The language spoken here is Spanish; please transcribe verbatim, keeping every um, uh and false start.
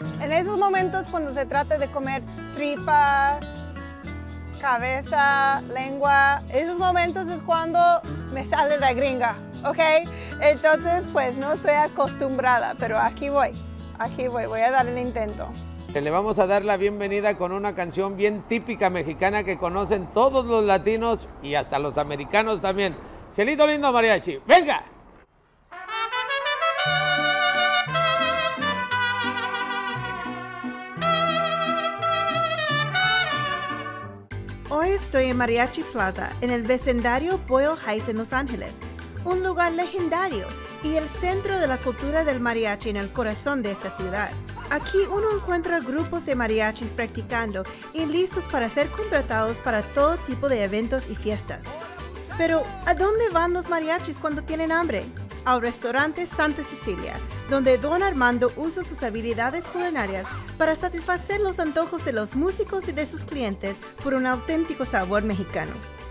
En esos momentos cuando se trata de comer tripa, cabeza, lengua, esos momentos es cuando me sale la gringa, ¿ok? Entonces pues no estoy acostumbrada, pero aquí voy, aquí voy, voy a dar el intento. Le vamos a dar la bienvenida con una canción bien típica mexicana que conocen todos los latinos y hasta los americanos también. Cielito Lindo Mariachi, ¡venga! Hoy estoy en Mariachi Plaza, en el vecindario Boyle Heights en Los Ángeles, un lugar legendario y el centro de la cultura del mariachi en el corazón de esta ciudad. Aquí uno encuentra grupos de mariachis practicando y listos para ser contratados para todo tipo de eventos y fiestas. Pero, ¿a dónde van los mariachis cuando tienen hambre? Al restaurante Santa Cecilia, donde Don Armando usa sus habilidades culinarias para satisfacer los antojos de los músicos y de sus clientes por un auténtico sabor mexicano.